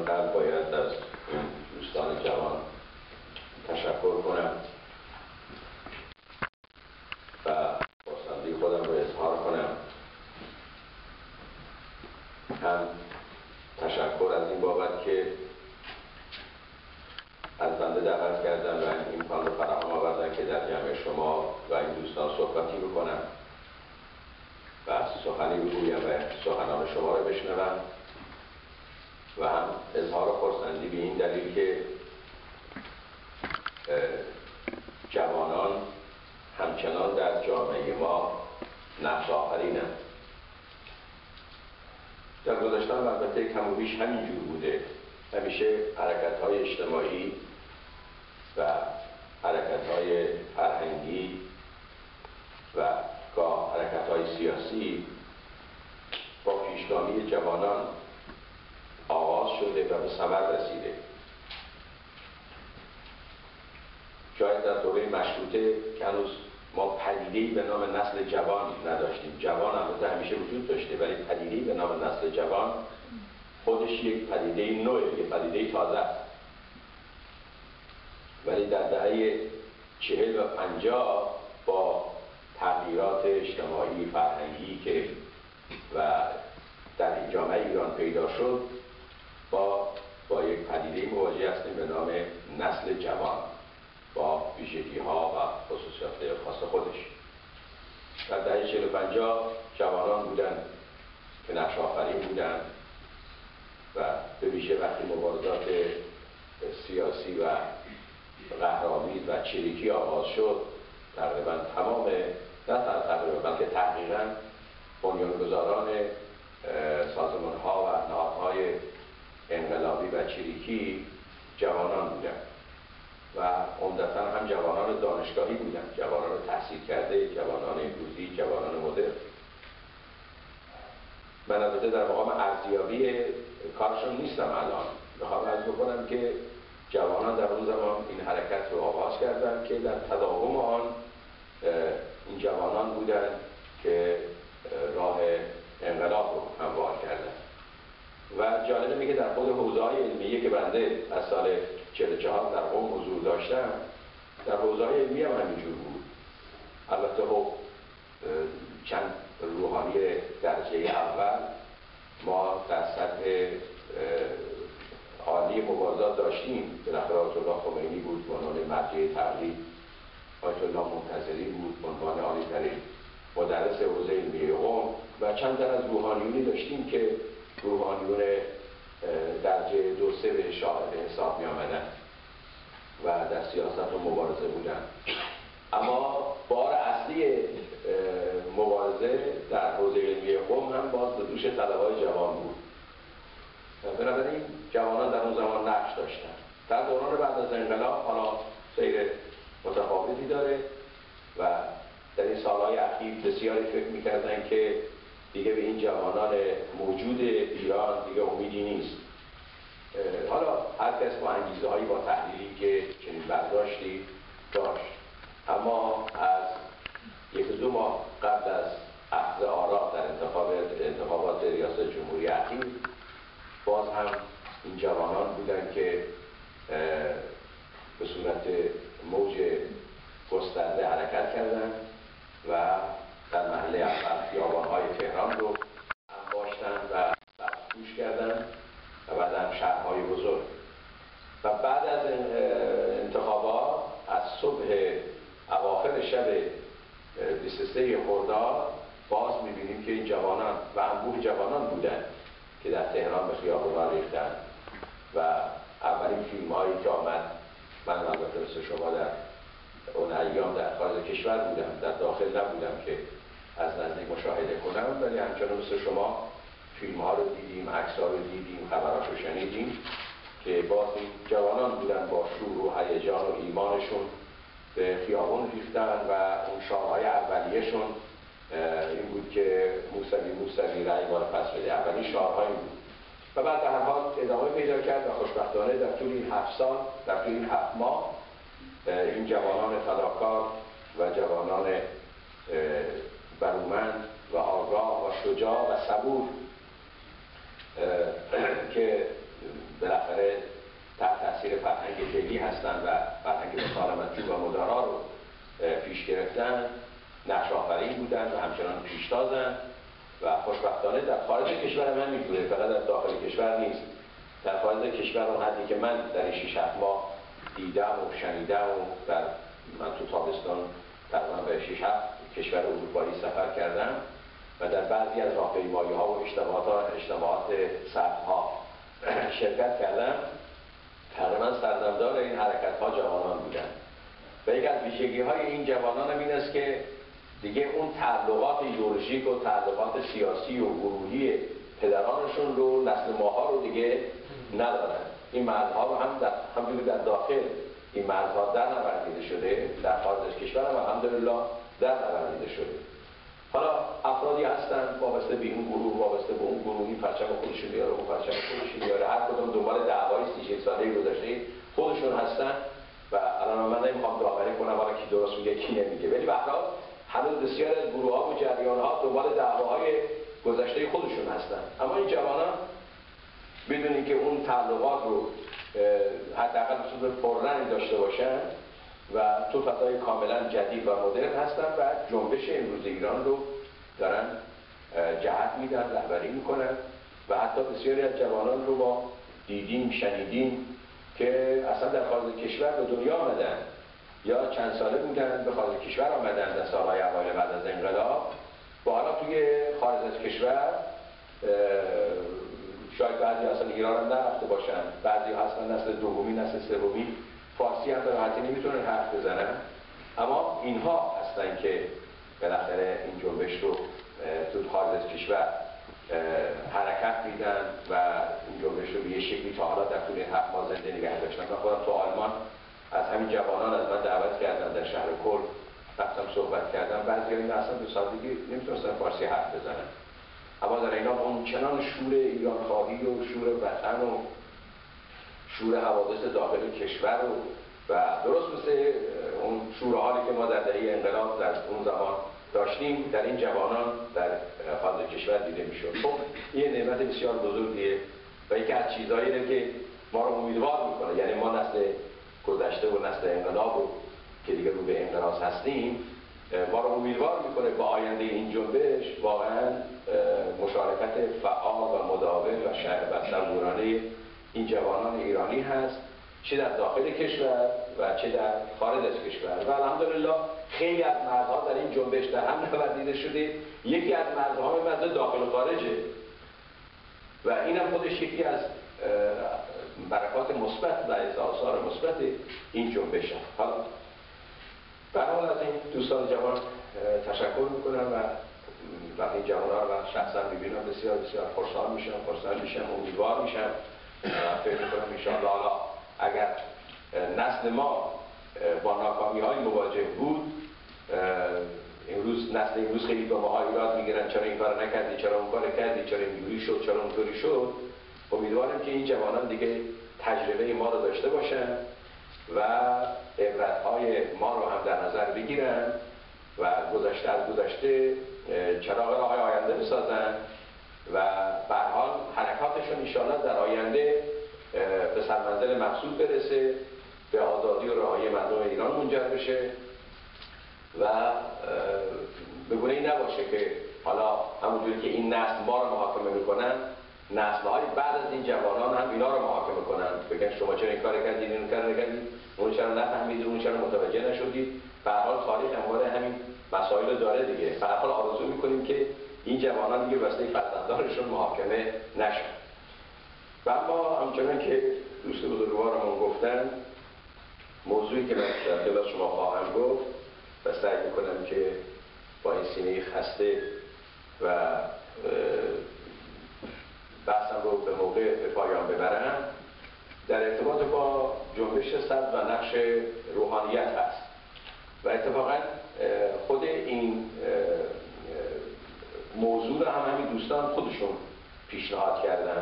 قبل باید از این دوستان جوان تشکر کنم و خرسندی خودم رو اظهار کنم. هم تشکر از این بابت که از بنده دعوت کردن و این امکان رو فراهم آوردن که در جمع شما و این دوستان صحبتی بکنم و سخنی بگویم و سخنان شما رو بشنوم و هم اظهار خرسندی به این دلیل که جوانان همچنان در جامعه ما نقش آفرینند. در گذشته البته کم و بیش همینجور بوده. همیشه حرکت‌های اجتماعی و حرکت‌های فرهنگی و گاه حرکت‌های سیاسی با پیشگامی جوانان آغاز شده و به ثمر رسیده. شاید در دوره مشروطه که هنوز ما پدیده‌ای به نام نسل جوان نداشتیم. جوان البته همیشه وجود داشته، ولی پدیده‌ای به نام نسل جوان خودش یک پدیده نوعه، یک پدیده تازه است. ولی در دهه 40 و 50 با تغییرات اجتماعی فرهنگی که و در این جامعه ایران پیدا شد با یک پدیده مواجه هستیم به نام نسل جوان با ویژگی‌ها و خصوصیات خاص خودش. در دهه 40 و 50 جوانان بودند که نقش آفرین بودند و به ویژه وقتی مبارزات سیاسی و قهرآمیز و چریکی آغاز شد، تقریبا تمام نه تقریبا بلکه تحقیقاً بنیانگذاران سازمان‌ها و نهادهای انقلابی و چریکی جوانان بودند و عمدتاً هم جوانان دانشگاهی بودند، جوانان تحصیل کرده، جوانان امروزی، جوانان مدرن. من البته در مقام ارزیابی کارشون نیستم الان. میخوام عرض بکنم که جوانان در اون زمان این حرکت رو آغاز کردند که در تداوم آن این جوانان بودند که راه انقلاب رو هموار کردند. و جالب اینه که در خود حوزه‌های علمیه که بنده از سال 44 در قم حضور داشتم، در حوزه‌های علمی هم همینجور بود. البته خب چند روحانی درجه اول ما در سطح عالی مبارزات داشتیم. بالاخره آیت الله خمینی بود به عنوان مرجع تعلیم، آیت الله منتظری بود به عنوان عالی‌ترین مدرس حوزه علمی قم و چند تن از روحانیونی داشتیم که روحانیون درجه 2-3 به حساب می آمدن و در سیاست و مبارزه بودن. اما بار اصلی مبارزه در حوزه علمی قم هم باز به دوش طلبه‌های جوان بود. بنابراین جوانان در اون زمان نقش داشتن. در دوران بعد از انقلاب حالا سیر متفاوتی داره و در این سالهای اخیر بسیاری فکر می‌کردن که دیگه به این جوانان موجود ایران دیگه امیدی نیست. حالا هر کس با انگیزه‌هایی با تحلیلی که چنین برداشتی داشت. اما از 1-2 ماه قبل از اخذ آرا در انتخابات ریاست جمهوری اخیر باز هم این جوانان بودن که به صورت موج گسترده حرکت کردند و در مرحله اول خیابان‌های تهران رو انباشتند و سبزپوش کردند و بعد هم شهرهای بزرگ. و بعد از انتخابات از صبح اواخر شب 23 خرداد باز می‌بینیم که این جوانان و انبوه جوانان بودند که در تهران به خیابان‌ها ریختند و اولین فیلم‌هایی که آمد، من البته مثل شما در اون ایام در خارج کشور بودم، در داخل نبودم که از نزدیک مشاهده کنم، ولی همچنان مثل شما فیلم‌ها رو دیدیم، عکس‌ها رو دیدیم، خبرات رو شنیدیم که باز این جوانان بودن با شور و هیجان و ایمانشون به خیابان ریختن و اون شعارهای اولیه‌شون این بود که موسوی موسوی رأی ما رو پس بده. اولین شعارهای این بود و بعد در هر حال ادامه پیدا کرد و خوشبختانه در طول این 7 سال، در طول این 7 ماه این جوانان فداکار و جوانان برومند و آگاه و شجاع و صبور که بالاخره فعلی هستند و فرهنگ مسالمت‌جو و مدارا رو پیش گرفتن، نقش آفرین بودن و همچنان پیشتازن و خوشبختانه در خارج کشور هم همینجوره، فقط در داخل کشور نیست. در خارج کشور اون حدی که من در این 6 ماه دیدم و شنیدم و من تو تابستان تقریبا به 6 کشور اروپایی سفر کردم و در بعضی از راهپیمایی‌ها و اجتماعات سطح‌ها شرکت کردم. تقریبا سردمدار این حرکت‌ها جوانان بودن و یک از ویژگی‌های این جوانان هم این است که دیگه اون تعلقات ایدئولوژیک و تعلقات سیاسی و گروهی پدرانشون رو، نسل ماها رو دیگه ندارن. این مرزها رو هم در داخل این مرزها در نوردیده شده، در خارج از کشور هم الحمدلله در نوردیده شده. حالا افرادی هستن وابسته به این گروه، وابسته به اون گروه، این پرچم خودشون میاره، اون پرچم خودشون میاره، هر کدوم دنبال دعوای 30 ساله گذشته خودشون هستن و الان من نمیخوام داوری کنم حالا کی درست میگه کی نمیگه، ولی به هر حال هنوز بسیار از گروه‌ها و جریان‌ها دنبال دعواهای گذشته خودشون هستن. اما این جوانان بدون اینکه اون تعلقات رو حداقل به صورت پررنگ داشته باشن و تو فضای کاملا جدید و مدرن هستن و جنبش امروز ایران رو دارن جهت میدن، رهبری میکنن و حتی بسیاری از جوانان رو ما دیدیم، شنیدیم که اصلا در خارج کشور به دنیا آمدن یا چند ساله بودن به خارج کشور آمدن در سالهای اوایل بعد از انقلاب و حالا توی خارج از کشور شاید بعضی اصلا ایران هم نرفته باشن، بعضی هستن نسل دومی، نسل سومی، فارسی هم به راحتی نمیتونن حرف بزنن، اما اینها هستن که بالاخره این جنبش رو تو خارج از کشور حرکت میدن و این جنبش رو به یه شکلی تا حالا در طول این 7 ماه زنده نگه داشتن. من خودم تو آلمان از همین جوانان از من دعوت کردن در شهر کل، رفتم صحبت کردم، بعضی این اصلا به سادگی نمیتونستن فارسی حرف بزنن، اما در اینا اون چنان شور ایران خواهی و شور وطن و شور حوادث داخل کشور و درست مثل اون شور حالی که ما در دهه انقلاب در اون زمان داشتیم در این جوانان در خارج کشور دیده میشد. خب این نعمت بسیار بزرگیه و یکی از چیزهاییه که ما رو امیدوار میکنه، یعنی ما نسل گذشته و نسل انقلاب رو که دیگه رو به انقراض هستیم، ما رو امیدوار میکنه با آینده این جنبش واقعا مشارکت فعال و مداوم و صبورانه این جوانان ایرانی هست، چه در داخل کشور و چه در خارج از کشور و الحمدلله خیلی از مرزها در این جنبش در هم نوردیده شده. یکی از مرزها مرز داخل و خارجه و اینم خودش یکی از برکات مثبت و از آثار مثبت این جنبش هست. حالا برحال از این دوستان جوان تشکر میکنم و وقتی این جوان ها رو من شخصا میبینم بسیار بسیار خوشحال میشم، امیدوار میشم و فکر میکنم انشاءالله حالا اگر نسل ما با ناکامی های مواجه بود، نسل امروز خیلی به ماها ایراد میگیرن چرا این کار نکردی، چرا اون کار کردی، چرا اینجوری شد، چرا اونطوری شد. امیدوارم که این جوانان دیگه تجربه ما رو داشته باشن و عبرت‌های ما رو هم در نظر بگیرن و گذشته از گذشته چراغ راه‌های آینده بسازن و به هر حال حرکاتشون انشاءالله در آینده به سرمنزل مقصود برسه، به آزادی و رهایی مردم ایران منجر بشه و به گونه این نباشه که حالا همونجوری که این نسل ما رو محاکمه میکنن، نسل‌های بعد از این جوانان هم اینا رو محاکمه کنن، بگن شما چرا این کار کردید، این کار نکردید، اون چرا نفهمیدید، اون چرا متوجه نشدید. به هر حال تاریخ همواره همین مسائل داره دیگه. به هر حال آرزو میکنیم که این جوانان دیگه واسه فرزندانشون محاکمه نشن. و اما همچنان که دوست بزرگوارمون گفتن، موضوعی که من در خدمت شما خواهم گفت و سعی میکنم که با این سینه خسته و بحثم رو به موقع به پایان ببرم، در ارتباط با جنبش سبز و نقش روحانیت هست و اتفاقا خود این موضوع رو هم همین دوستان خودشون پیشنهاد کردن